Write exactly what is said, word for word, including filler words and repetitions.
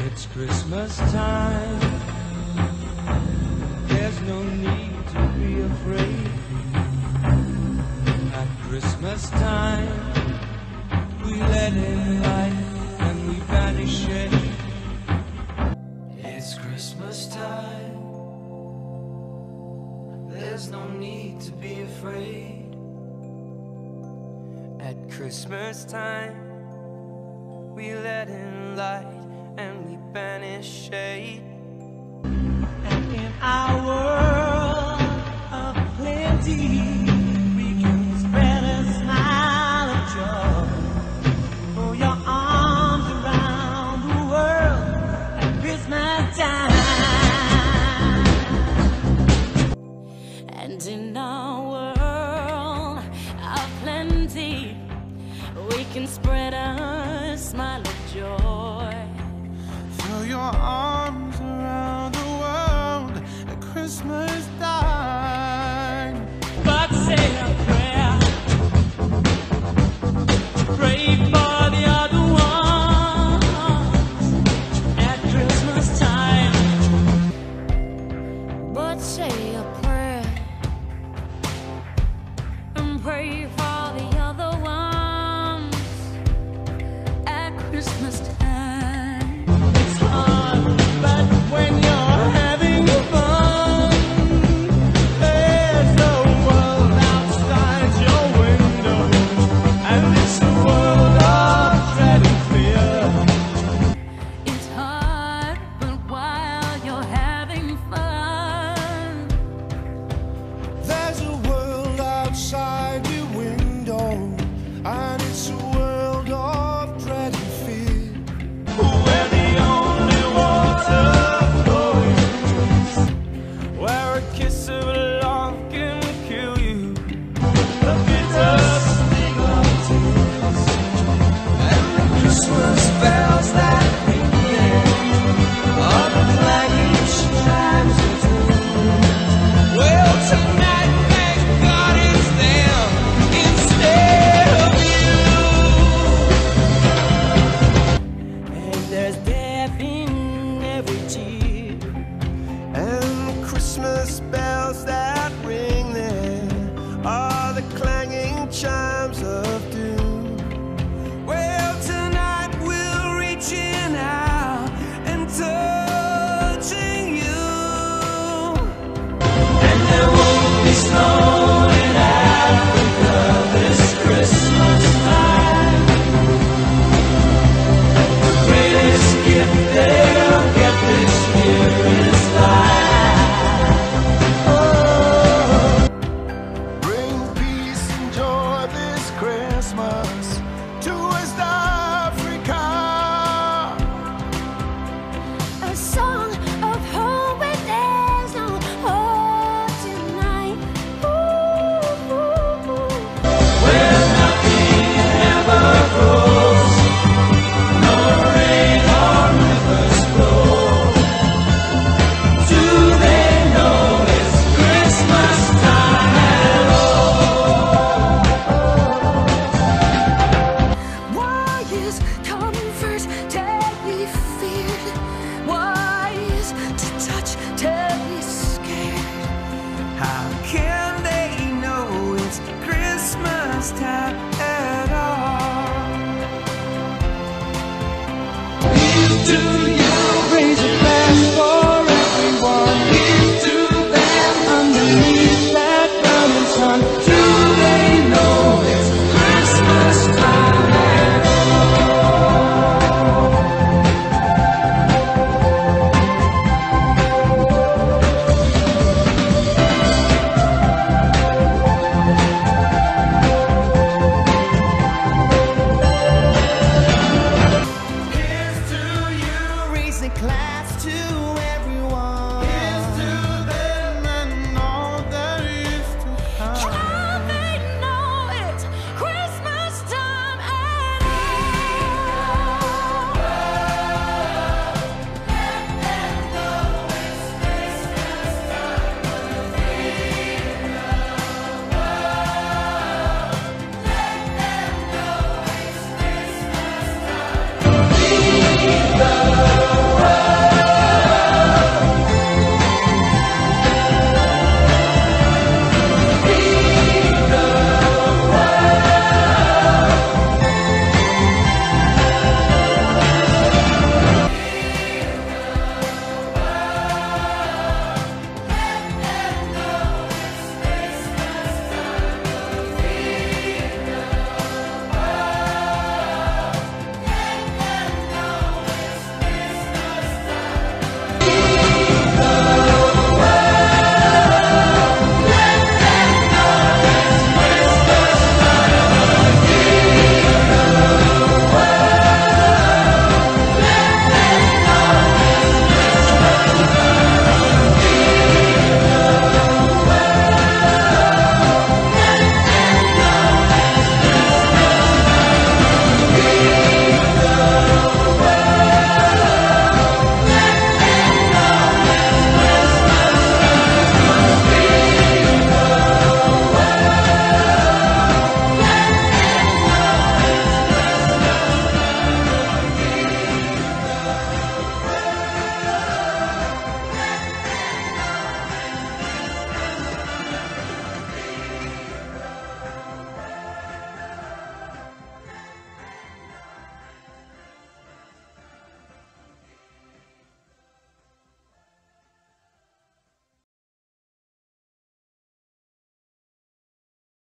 It's Christmas time. There's no need to be afraid. At Christmas time, we let in light and we banish shade. It's Christmas time. There's no need to be afraid. At Christmas time, we let in light and we banish shade. And in our world of plenty, we can spread a smile of joy. Throw your arms around the world at Christmas time. And in our world of plenty, we can spread a smile of joy. Throw your arms around the world at Christmas time. But say a prayer, pray for the other ones at Christmas time. But say a prayer and pray for the other ones at Christmas time. It's hard, but when you're having fun, there's no world outside your window, and it's a world of dread and fear. It's hard, but while you're having fun, There's a world outside your window, and it's a world of dread and fear. Where the only water flows, where a kiss of love can kill you, the bitter sting of tears, and the Christmas bells that ring there are the clanging chimes of doom. Well, tonight, thank God it's them instead of you. And there's death in every tear, And the Christmas bells that ring there are the clanging chimes of doom. well, tonight we're reaching out and touching you. And there won't be snow in Africa this Christmas time. The greatest gift they'll get this year is life. Oh. Bring peace and joy this Christmas to us.